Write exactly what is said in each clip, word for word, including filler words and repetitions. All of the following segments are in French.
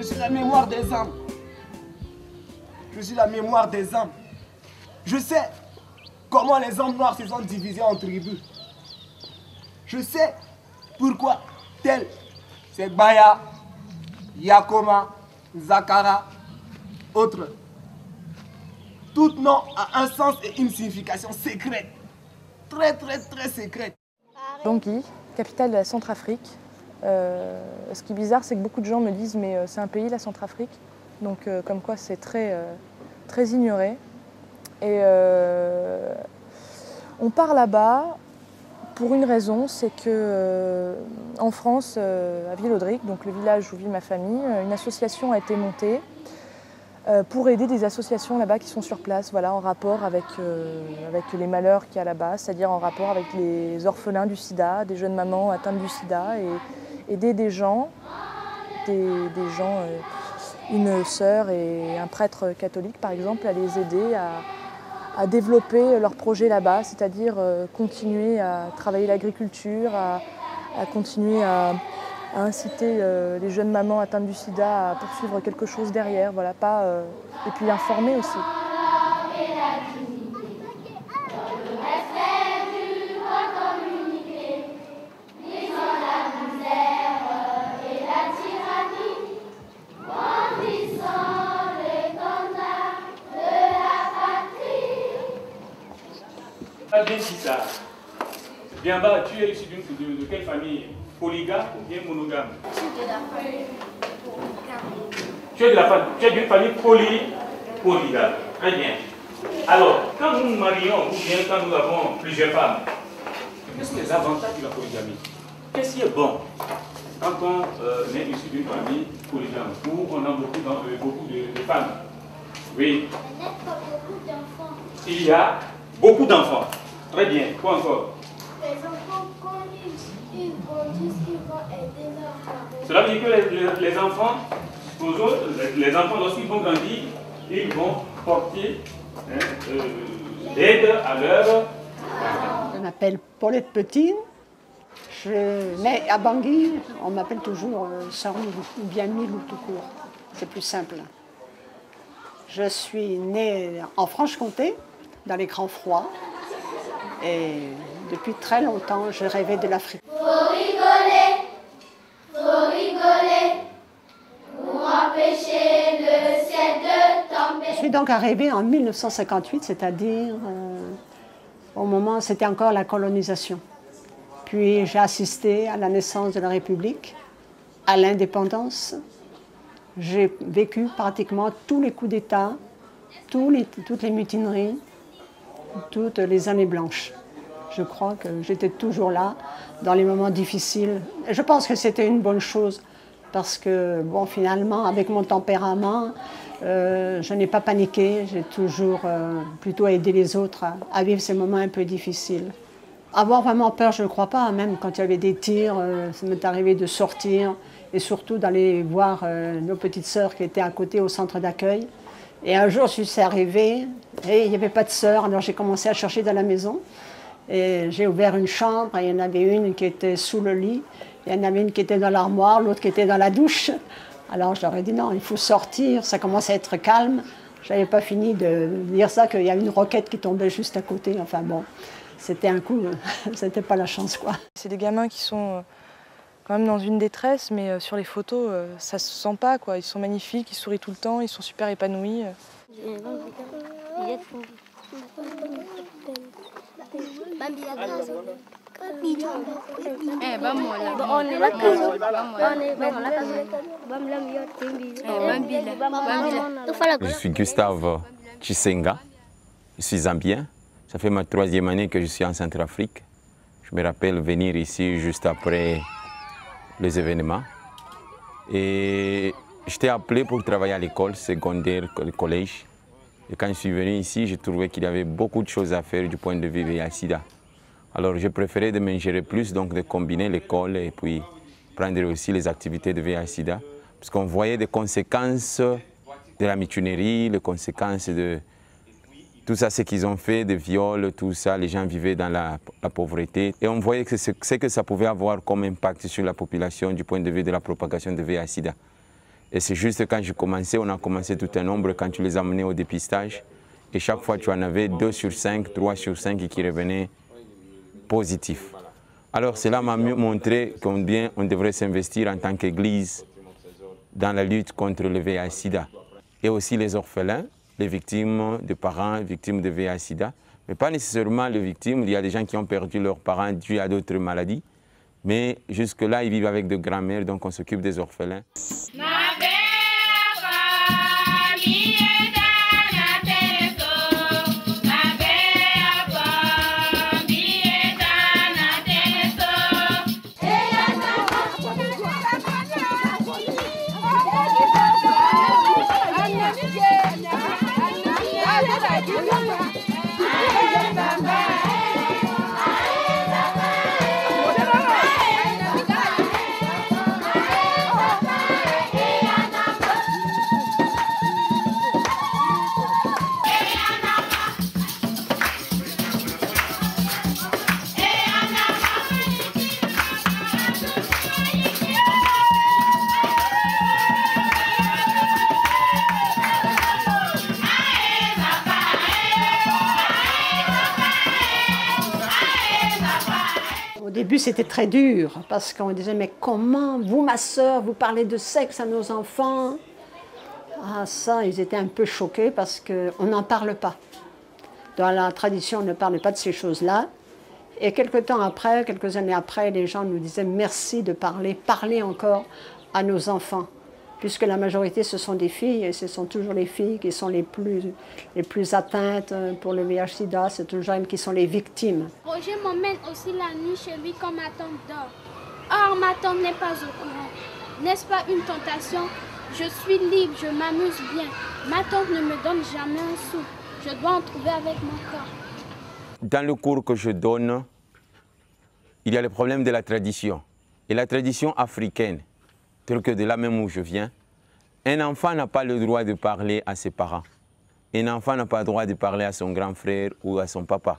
Je suis la mémoire des âmes. Je suis la mémoire des âmes. Je sais comment les hommes noirs se sont divisés en tribus. Je sais pourquoi tel c'est Baya, Yakoma, Zakara, autres. Tout nom a un sens et une signification secrète. Très très très secrète. Bangui, capitale de la Centrafrique. Euh, ce qui est bizarre, c'est que beaucoup de gens me disent mais euh, c'est un pays, la Centrafrique. Donc euh, comme quoi c'est très, euh, très ignoré. Et euh, on part là-bas pour une raison, c'est que euh, en France, euh, à Villaudric, donc le village où vit ma famille, une association a été montée euh, pour aider des associations là-bas qui sont sur place, voilà, en rapport avec, euh, avec les malheurs qu'il y a là-bas, c'est-à-dire en rapport avec les orphelins du sida, des jeunes mamans atteintes du sida, et aider des gens, des, des gens, euh, une sœur et un prêtre catholique par exemple, à les aider à à développer leur projet là-bas, c'est-à-dire euh, continuer à travailler l'agriculture, à, à continuer à, à inciter euh, les jeunes mamans atteintes du sida à poursuivre quelque chose derrière, voilà, pas, euh, et puis informer aussi. Pas bien si ça. Bien bas, tu es issu de, de, de quelle famille? Polygame ou bien monogame? Tu es de la famille. Tu es d'une famille poly, polygame. Très bien. Alors, quand nous nous marions ou bien quand nous avons plusieurs femmes, quels sont les avantages de la polygamie? Qu'est-ce qui est bon quand on euh, est issu d'une famille polygame où on a beaucoup, de, beaucoup de, de femmes? Oui. Il y a beaucoup d'enfants. Très bien. Quoi encore? Les enfants, quand ils, ils grandissent, ils vont aider leurs parents. Cela veut dire que les, les, les enfants, les, les enfants, lorsqu'ils vont grandir, ils vont porter hein, euh, l'aide à leurs parents. Je m'appelle Paulette Petit. Je, mais à Bangui, on m'appelle toujours euh, Sœur Milou, ou bien Milou tout court. C'est plus simple. Je suis née en Franche-Comté, dans les grands froids. Et depuis très longtemps, je rêvais de l'Afrique. Faut rigoler, faut rigoler, pour empêcher le ciel de tomber. Je suis donc arrivée en mille neuf cent cinquante-huit, c'est-à-dire euh, au moment, c'était encore la colonisation. Puis j'ai assisté à la naissance de la République, à l'indépendance. J'ai vécu pratiquement tous les coups d'État, tous les, toutes les mutineries, toutes les années blanches. Je crois que j'étais toujours là dans les moments difficiles. Et je pense que c'était une bonne chose parce que, bon, finalement, avec mon tempérament, euh, je n'ai pas paniqué. J'ai toujours euh, plutôt aidé les autres à, à vivre ces moments un peu difficiles. Avoir vraiment peur, je ne crois pas. Même quand il y avait des tirs, euh, ça m'est arrivé de sortir et surtout d'aller voir euh, nos petites sœurs qui étaient à côté au centre d'accueil. Et un jour, je suis arrivée et il n'y avait pas de sœur, alors j'ai commencé à chercher dans la maison. Et j'ai ouvert une chambre et il y en avait une qui était sous le lit, il y en avait une qui était dans l'armoire, l'autre qui était dans la douche. Alors je leur ai dit non, il faut sortir, ça commence à être calme. Je n'avais pas fini de dire ça, qu'il y a une roquette qui tombait juste à côté. Enfin bon, c'était un coup, c'était pas la chance quoi. C'est des gamins qui sont quand même dans une détresse, mais sur les photos, ça se sent pas quoi. Ils sont magnifiques, ils sourient tout le temps, ils sont super épanouis. Je suis Gustave Chisenga, je suis zambien. Ça fait ma troisième année que je suis en Centrafrique. Je me rappelle venir ici juste après les événements. Et j'étais appelé pour travailler à l'école secondaire, le collège. Et quand je suis venu ici, j'ai trouvé qu'il y avait beaucoup de choses à faire du point de vue V I H sida. Alors j'ai préféré de m'ingérer plus, donc de combiner l'école et puis prendre aussi les activités de V I H sida. Parce qu'on voyait des conséquences de la mutinerie, les conséquences de tout ça, ce qu'ils ont fait, des viols, tout ça, les gens vivaient dans la, la pauvreté. Et on voyait que ce que ça pouvait avoir comme impact sur la population du point de vue de la propagation de V I H sida. Et c'est juste quand j'ai commencé, on a commencé tout un nombre, quand tu les amenais au dépistage. Et chaque fois, tu en avais deux sur cinq, trois sur cinq qui revenaient positifs. Alors cela m'a montré combien on devrait s'investir en tant qu'Église dans la lutte contre le V I H sida. Et aussi les orphelins, les victimes de parents, victimes de V I H sida. Mais pas nécessairement les victimes, il y a des gens qui ont perdu leurs parents dû à d'autres maladies. Mais jusque-là, ils vivent avec de grands-mères, donc on s'occupe des orphelins. Au début, c'était très dur parce qu'on disait « Mais comment, vous, ma sœur, vous parlez de sexe à nos enfants ?» Ah, ça, ils étaient un peu choqués parce qu'on n'en parle pas. Dans la tradition, on ne parle pas de ces choses-là. Et quelques temps après, quelques années après, les gens nous disaient « Merci de parler, parler encore à nos enfants. » Puisque la majorité, ce sont des filles, et ce sont toujours les filles qui sont les plus, les plus atteintes pour le V I H sida, c'est toujours elles qui sont les victimes. Roger m'emmène aussi la nuit chez lui quand ma tante dort. Or, ma tante n'est pas au courant. N'est-ce pas une tentation? Je suis libre, je m'amuse bien. Ma tante ne me donne jamais un sou. Je dois en trouver avec mon corps. Dans le cours que je donne, il y a le problème de la tradition. Et la tradition africaine, tel que de là même où je viens, un enfant n'a pas le droit de parler à ses parents. Un enfant n'a pas le droit de parler à son grand frère ou à son papa.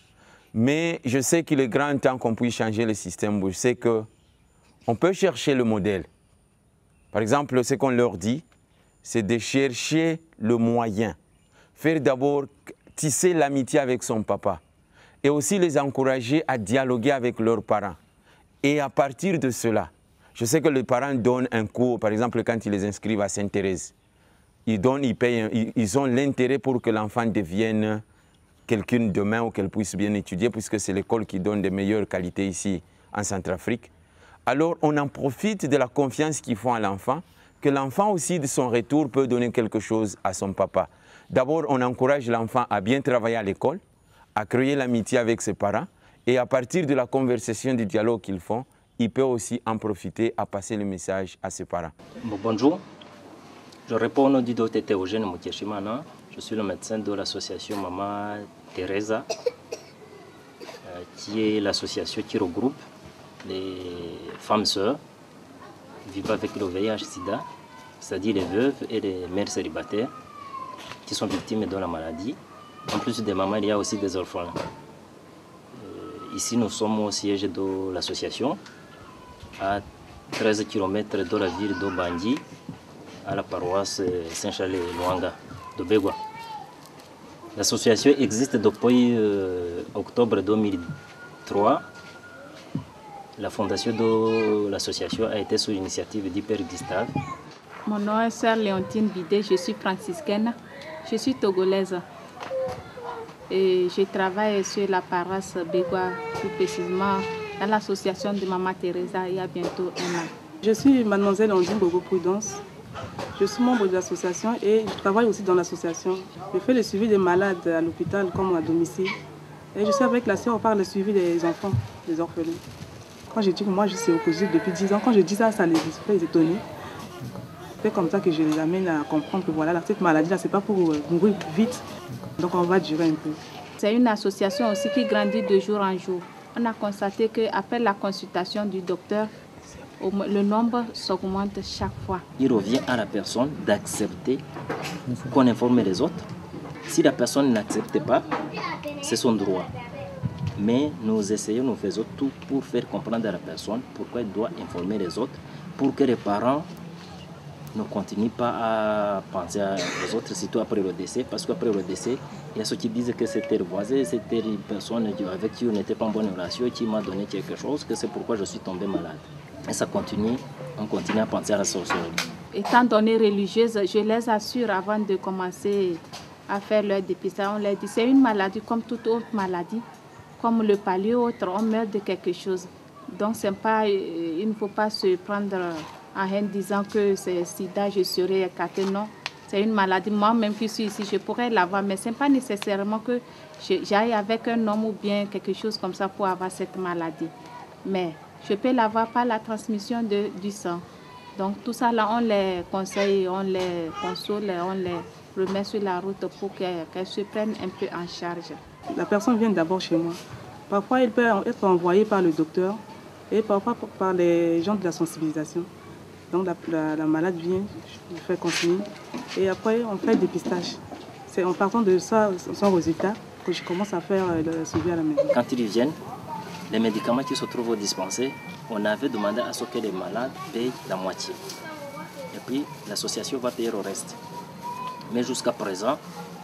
Mais je sais qu'il est grand temps qu'on puisse changer le système. Je sais qu'on peut chercher le modèle. Par exemple, ce qu'on leur dit, c'est de chercher le moyen. Faire d'abord tisser l'amitié avec son papa. Et aussi les encourager à dialoguer avec leurs parents. Et à partir de cela, je sais que les parents donnent un cours, par exemple, quand ils les inscrivent à Sainte-Thérèse. Ils, donnent, ils, payent, ils, ils ont l'intérêt pour que l'enfant devienne quelqu'un demain ou qu'elle puisse bien étudier, puisque c'est l'école qui donne de meilleures qualités ici en Centrafrique. Alors, on en profite de la confiance qu'ils font à l'enfant, que l'enfant aussi, de son retour, peut donner quelque chose à son papa. D'abord, on encourage l'enfant à bien travailler à l'école, à créer l'amitié avec ses parents, et à partir de la conversation, du dialogue qu'ils font, il peut aussi en profiter à passer le message à ses parents. Bonjour, je réponds au nom du docteur Théogène Moutiachimana. Je suis le médecin de l'association Maman Teresa, euh, qui est l'association qui regroupe les femmes sœurs vivant avec le V I H sida, c'est-à-dire les veuves et les mères célibataires qui sont victimes de la maladie. En plus des mamans, il y a aussi des orphelins. Euh, ici, nous sommes au siège de l'association, à treize kilomètres de la ville d'Obandi, à la paroisse Saint-Charles-Luanga de Begwa. L'association existe depuis euh, octobre deux mille trois. La fondation de l'association a été sous l'initiative d'Hyper Gustave. Mon nom est Sœur Léontine Bidé, je suis franciscaine, je suis togolaise. Et je travaille sur la paroisse Begwa, plus précisément dans l'association de Maman Teresa il y a bientôt un an. Je suis mademoiselle Ondine Bogo Prudence. Je suis membre de l'association et je travaille aussi dans l'association. Je fais le suivi des malades à l'hôpital comme à domicile. Et je suis avec la sœur, on parle du suivi des enfants, des orphelins. Quand je dis que moi je suis au COSUP depuis dix ans, quand je dis ça, ça les fait étonner. C'est comme ça que je les amène à comprendre que voilà, cette maladie-là, c'est pas pour mourir vite. Donc on va durer un peu. C'est une association aussi qui grandit de jour en jour. On a constaté qu'après la consultation du docteur, le nombre s'augmente chaque fois. Il revient à la personne d'accepter qu'on informe les autres. Si la personne n'accepte pas, c'est son droit. Mais nous essayons, nous faisons tout pour faire comprendre à la personne pourquoi elle doit informer les autres, pour que les parents ne continue pas à penser aux autres, surtout après le décès, parce qu'après le décès, il y a ceux qui disent que c'était le voisin, c'était une personne avec qui on n'était pas en bonne relation, qui m'a donné quelque chose, que c'est pourquoi je suis tombé malade. Et ça continue, on continue à penser à la sorcellerie. Étant donné religieuse, je les assure avant de commencer à faire leur dépistage, on leur dit c'est une maladie comme toute autre maladie, comme le palu ou autre, on meurt de quelque chose. Donc c'est pas, il ne faut pas se prendre en haine disant que c'est sida, je serai écarté. Non, c'est une maladie. Moi-même qui suis ici, je pourrais l'avoir, mais ce n'est pas nécessairement que j'aille avec un homme ou bien quelque chose comme ça pour avoir cette maladie. Mais je peux l'avoir par la transmission de, du sang. Donc tout ça là, on les conseille, on les console, on les remet sur la route pour qu'elles qu'elles se prennent un peu en charge. La personne vient d'abord chez moi. Parfois, elle peut être envoyée par le docteur et parfois par les gens de la sensibilisation. Donc la, la, la malade vient, je fais continuer et après on fait le dépistage. C'est en partant de ça, son résultat, que je commence à faire le suivi à la maison. Quand ils viennent, les médicaments qui se trouvent au dispensaire, on avait demandé à ce que les malades payent la moitié. Et puis l'association va payer le reste. Mais jusqu'à présent,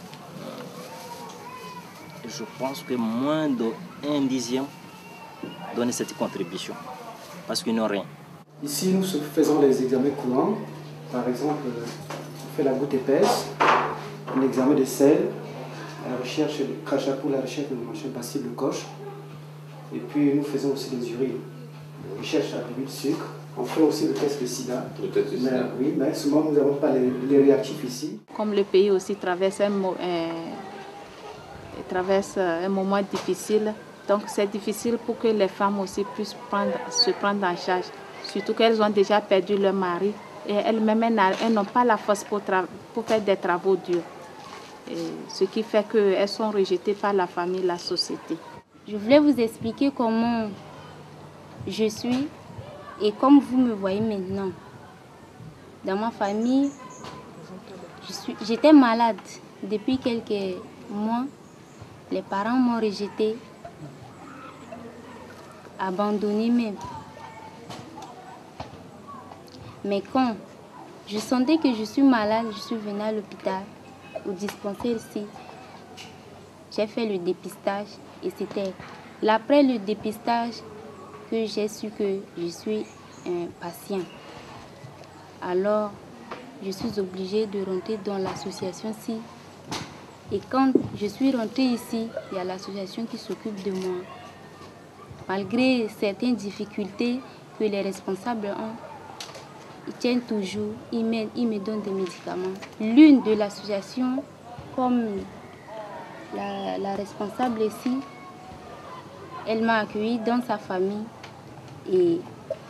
je pense que moins d'un dixième donne cette contribution, parce qu'ils n'ont rien. Ici, nous faisons les examens courants. Par exemple, on fait la goutte épaisse, un examen de sel, la recherche, le crachat pour la recherche de machin bacille de coche. Et puis, nous faisons aussi des urines. On cherche à début de sucre. On fait aussi le test de sida. Le test de sida. Mais, oui, mais souvent, nous n'avons pas les, les réactifs ici. Comme le pays aussi traverse un, un, traverse un moment difficile, donc c'est difficile pour que les femmes aussi puissent prendre, se prendre en charge. Surtout qu'elles ont déjà perdu leur mari et elles-mêmes, elles n'ont pas la force pour, pour faire des travaux durs. Et ce qui fait qu'elles sont rejetées par la famille, la société. Je voulais vous expliquer comment je suis et comme vous me voyez maintenant. Dans ma famille, j'étais malade. Depuis quelques mois, les parents m'ont rejetée, abandonnée même. Mais quand je sentais que je suis malade, je suis venue à l'hôpital, au dispensaire ici. J'ai fait le dépistage et c'était après le dépistage que j'ai su que je suis un patient. Alors, je suis obligée de rentrer dans l'association-ci. Et quand je suis rentrée ici, il y a l'association qui s'occupe de moi. Malgré certaines difficultés que les responsables ont, ils tiennent toujours, ils me, ils me donnent des médicaments. L'une de l'association, comme la, la responsable ici, elle m'a accueillie dans sa famille et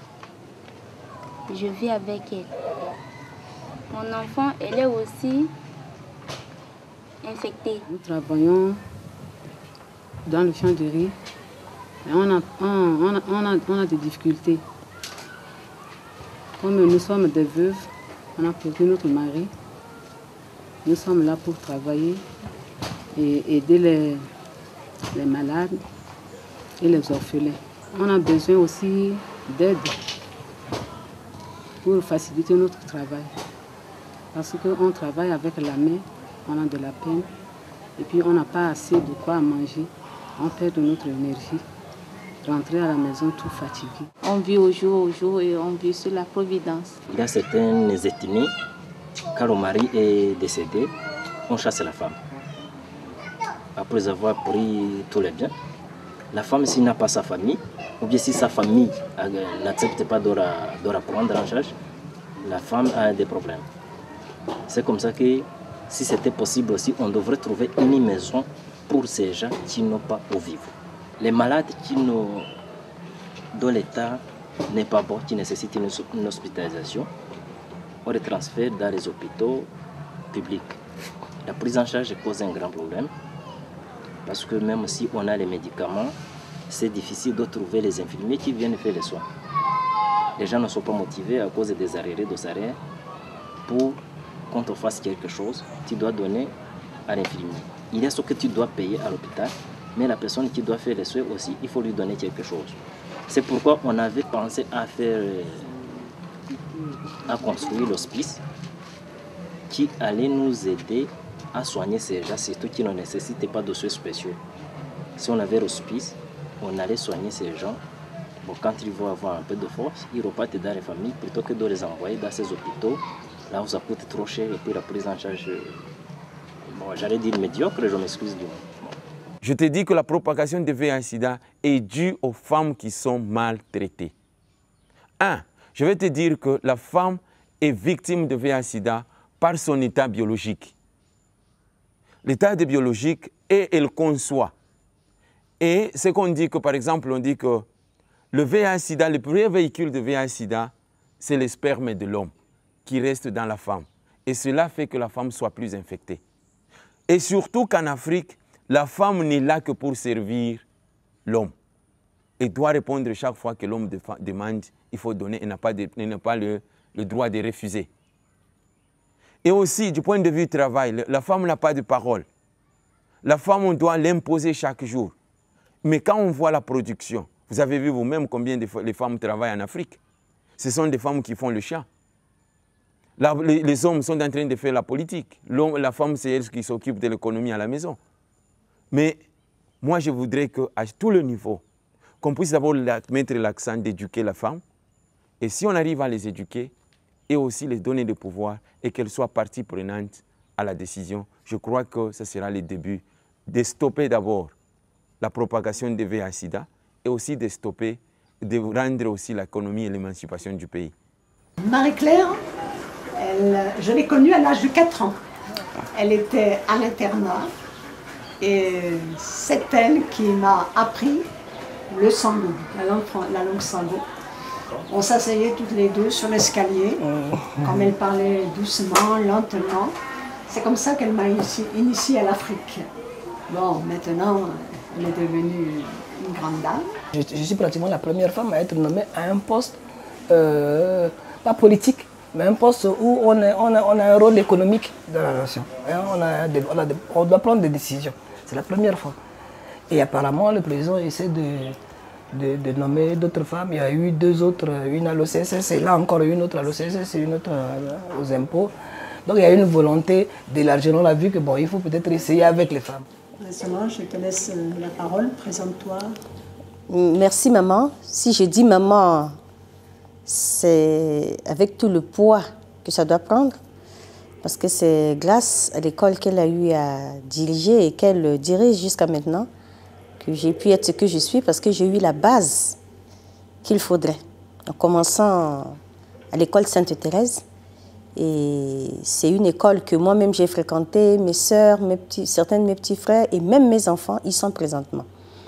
je vis avec elle. Mon enfant, elle est aussi infectée. Nous travaillons dans le champ de riz et on a, on, on a, on a, on a des difficultés. Comme nous sommes des veuves, on a perdu notre mari. Nous sommes là pour travailler et aider les, les malades et les orphelins. On a besoin aussi d'aide pour faciliter notre travail. Parce qu'on travaille avec la main, on a de la peine et puis on n'a pas assez de quoi manger. On perd de notre énergie. Rentrer à la maison tout fatigué. On vit au jour au jour et on vit sur la providence. Il y a certaines ethnies, quand le mari est décédé, on chasse la femme. Après avoir pris tous les biens, la femme, s'il n'a pas sa famille, ou bien si sa famille n'accepte pas de la, de la prendre en charge, la femme a des problèmes. C'est comme ça que, si c'était possible aussi, on devrait trouver une maison pour ces gens qui n'ont pas où vivre. Les malades qui n'ont, dont l'état n'est pas bon, qui nécessitent une, une hospitalisation, on les transfère dans les hôpitaux publics. La prise en charge cause un grand problème parce que même si on a les médicaments, c'est difficile de trouver les infirmiers qui viennent faire les soins. Les gens ne sont pas motivés à cause des arriérés d'ossaires pour quand on fasse quelque chose, tu dois donner à l'infirmier. Il y a ce que tu dois payer à l'hôpital, mais la personne qui doit faire les soins aussi, il faut lui donner quelque chose. C'est pourquoi on avait pensé à faire a construit l'hospice qui allait nous aider à soigner ces gens, surtout qui ne nécessitaient pas de soins spéciaux. Si on avait l'hospice, on allait soigner ces gens. Bon, quand ils vont avoir un peu de force, ils repartent dans les familles plutôt que de les envoyer dans ces hôpitaux, là où ça coûte trop cher et puis la prise en charge, bon, j'allais dire médiocre, je m'excuse du mot. Je te dis que la propagation de V I H sida est due aux femmes qui sont maltraitées. Un, je vais te dire que la femme est victime de V I H sida par son état biologique. L'état biologique, et elle conçoit. Et ce qu'on dit que, par exemple, on dit que le V I H sida, le premier véhicule de V I H sida, c'est le sperme de l'homme qui reste dans la femme. Et cela fait que la femme soit plus infectée. Et surtout qu'en Afrique, la femme n'est là que pour servir l'homme. Elle doit répondre chaque fois que l'homme demande, il faut donner, elle n'a pas, de, elle n'a pas le, le droit de refuser. Et aussi, du point de vue du travail, la femme n'a pas de parole. La femme, on doit l'imposer chaque jour. Mais quand on voit la production, vous avez vu vous-même combien de les femmes travaillent en Afrique. Ce sont des femmes qui font le champ. La, les, les hommes sont en train de faire la politique. La femme, c'est elle qui s'occupe de l'économie à la maison. Mais moi, je voudrais qu'à tous les niveaux, qu'on puisse d'abord mettre l'accent d'éduquer la femme. Et si on arrive à les éduquer, et aussi les donner le pouvoir, et qu'elles soient partie prenante à la décision, je crois que ce sera le début de stopper d'abord la propagation de V I H sida, et aussi de stopper, de rendre aussi l'économie et l'émancipation du pays. Marie-Claire, je l'ai connue à l'âge de quatre ans. Elle était à l'internat et c'est elle qui m'a appris le sango, la langue, la langue sango. On s'asseyait toutes les deux sur l'escalier, comme elle parlait doucement, lentement. C'est comme ça qu'elle m'a initiée initié à l'Afrique. Bon, maintenant, elle est devenue une grande dame. Je, je suis pratiquement la première femme à être nommée à un poste, euh, pas politique, mais un poste où on a, on a, on a un rôle économique dans la nation. On, a des, on, a des, on doit prendre des décisions. C'est la première fois. Et apparemment, le président essaie de, de, de nommer d'autres femmes. Il y a eu deux autres, une à l'O C S S et là encore une autre à l'O C S S et une autre aux impôts. Donc il y a une volonté d'élargir. On a vu que bon, il faut peut-être essayer avec les femmes. Solange, je te laisse la parole, présente-toi. Merci maman. Si je dis maman, c'est avec tout le poids que ça doit prendre, parce que c'est grâce à l'école qu'elle a eu à diriger et qu'elle dirige jusqu'à maintenant que j'ai pu être ce que je suis, parce que j'ai eu la base qu'il faudrait. En commençant à l'école Sainte-Thérèse, et c'est une école que moi-même j'ai fréquentée, mes sœurs, mes petits, certains de mes petits frères et même mes enfants, ils sont présentement.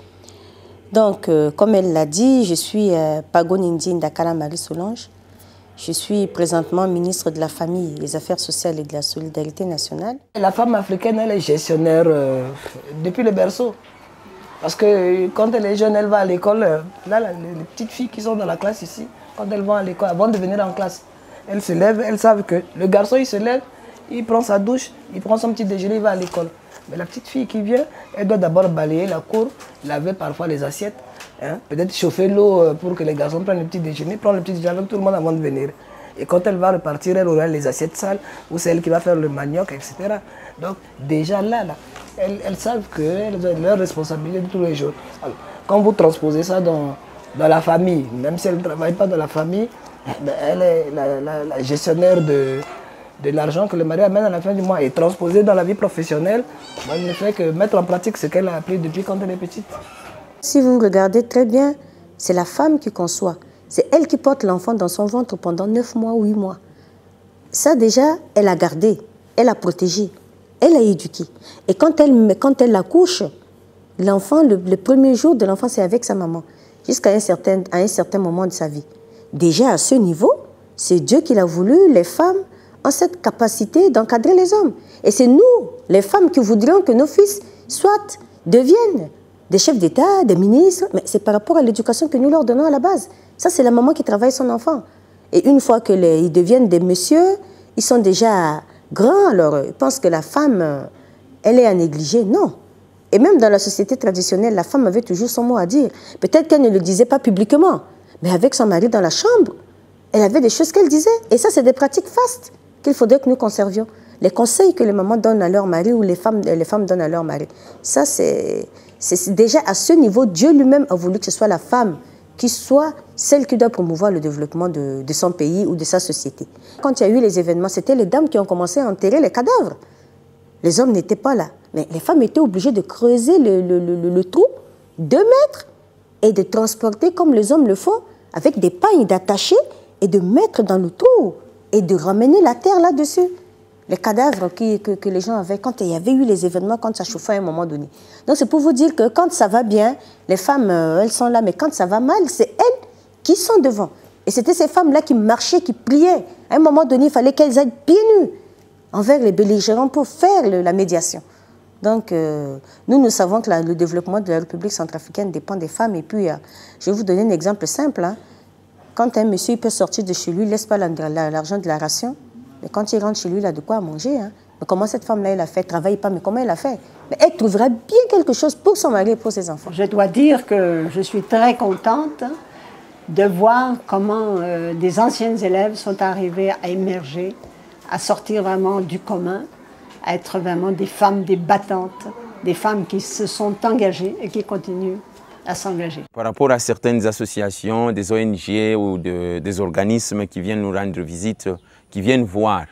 Donc, euh, comme elle l'a dit, je suis euh, Pagone Indienne Dakara Marie Solange. Je suis présentement ministre de la Famille, des Affaires sociales et de la Solidarité nationale. La femme africaine, elle est gestionnaire euh, depuis le berceau. Parce que quand elle est jeune, elle va à l'école. Euh, là, les, les petites filles qui sont dans la classe ici, quand elles vont à l'école, avant de venir en classe, elles se lèvent, elles savent que le garçon, il se lève, il prend sa douche, il prend son petit déjeuner, il va à l'école. Mais la petite fille qui vient, elle doit d'abord balayer la cour, laver parfois les assiettes, hein, peut-être chauffer l'eau pour que les garçons prennent le petit déjeuner, prendre le petit déjeuner avec tout le monde avant de venir. Et quand elle va repartir, elle aura les assiettes sales, ou c'est elle qui va faire le manioc, et cetera. Donc déjà là, là elles, elles savent qu'elles ont leur responsabilité de tous les jours. Alors, quand vous transposez ça dans, dans la famille, même si elle ne travaille pas dans la famille, ben elle est la, la, la gestionnaire de, de l'argent que le mari amène à la fin du mois et transposée dans la vie professionnelle. Elle ne fait que mettre en pratique ce qu'elle a appris depuis quand elle est petite. Si vous regardez très bien, c'est la femme qui conçoit. C'est elle qui porte l'enfant dans son ventre pendant neuf mois, huit mois. Ça déjà, elle a gardé, elle a protégé, elle a éduqué. Et quand elle, quand elle accouche, l'enfant, le, le premier jour de l'enfant, c'est avec sa maman, jusqu'à un certain, à un certain moment de sa vie. Déjà à ce niveau, c'est Dieu qui l'a voulu, les femmes ont cette capacité d'encadrer les hommes. Et c'est nous, les femmes, qui voudrions que nos fils soit, deviennent des chefs d'État, des ministres, mais c'est par rapport à l'éducation que nous leur donnons à la base. Ça, c'est la maman qui travaille son enfant. Et une fois qu'ils deviennent des messieurs, ils sont déjà grands, alors ils pensent que la femme, elle est à négliger. Non. Et même dans la société traditionnelle, la femme avait toujours son mot à dire. Peut-être qu'elle ne le disait pas publiquement, mais avec son mari dans la chambre, Elle avait des choses qu'elle disait. Et ça, c'est des pratiques fastes qu'il faudrait que nous conservions. Les conseils que les mamans donnent à leur mari ou les femmes, les femmes donnent à leur mari. Ça, c'est déjà à ce niveau, Dieu lui-même a voulu que ce soit la femme qui soit celle qui doit promouvoir le développement de, de son pays ou de sa société. Quand il y a eu les événements, c'était les dames qui ont commencé à enterrer les cadavres. Les hommes n'étaient pas là. Mais les femmes étaient obligées de creuser le, le, le, le trou, deux mètres, et de transporter comme les hommes le font, avec des pagnes d'attacher et de mettre dans le trou et de ramener la terre là-dessus. Les cadavres qui, que, que les gens avaient, quand il y avait eu les événements, quand ça chauffait à un moment donné. Donc c'est pour vous dire que quand ça va bien, les femmes, euh, elles sont là, mais quand ça va mal, c'est elles qui sont devant. Et c'était ces femmes-là qui marchaient, qui priaient. À un moment donné, il fallait qu'elles aillent pieds nus envers les belligérants pour faire le, la médiation. Donc, euh, nous, nous savons que la, le développement de la République centrafricaine dépend des femmes. Et puis, euh, je vais vous donner un exemple simple. Hein. Quand un monsieur il peut sortir de chez lui, il ne laisse pas l'argent de la ration. Mais quand il rentre chez lui, il a de quoi manger. Hein. Mais comment cette femme-là, elle a fait? Elle ne travaille pas, mais comment elle a fait? Mais elle trouvera bien quelque chose pour son mari et pour ses enfants. Je dois dire que je suis très contente de voir comment euh, des anciennes élèves sont arrivées à émerger, à sortir vraiment du commun, à être vraiment des femmes, des battantes, des femmes qui se sont engagées et qui continuent à s'engager. Par rapport à certaines associations, des O N G ou de, des organismes qui viennent nous rendre visite, qui viennent voir.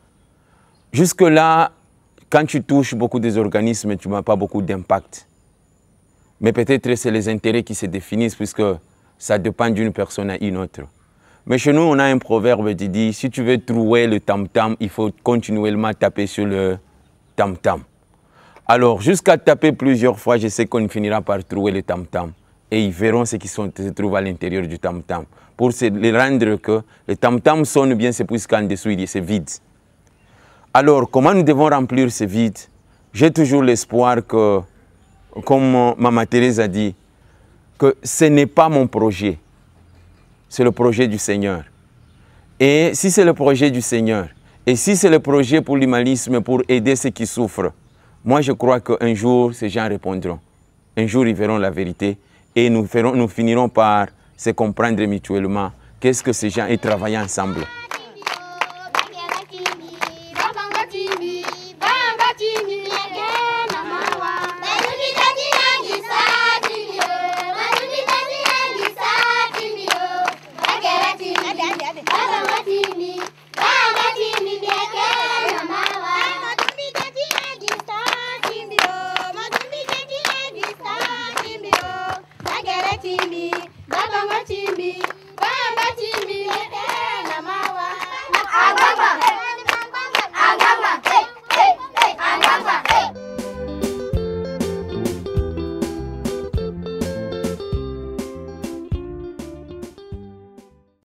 Jusque-là, quand tu touches beaucoup des organismes, tu n'as pas beaucoup d'impact. Mais peut-être c'est les intérêts qui se définissent puisque ça dépend d'une personne à une autre. Mais chez nous, on a un proverbe qui dit, si tu veux trouver le tam-tam, il faut continuellement taper sur le tam-tam. Alors, jusqu'à taper plusieurs fois, je sais qu'on finira par trouver le tam-tam. Et ils verront ce qui se trouve à l'intérieur du tam-tam. Pour se les rendre que le tam-tam sonne bien, c'est puisqu'en dessous, c'est vide. Alors, comment nous devons remplir ce vide? J'ai toujours l'espoir que, comme Maman Thérèse a dit, que ce n'est pas mon projet, c'est le projet du Seigneur. Et si c'est le projet du Seigneur, et si c'est le projet pour l'humanisme, pour aider ceux qui souffrent, moi je crois qu'un jour, ces gens répondront. Un jour, ils verront la vérité et nous, ferons, nous finirons par se comprendre mutuellement. Qu'est-ce que ces gens aient travaillé ensemble.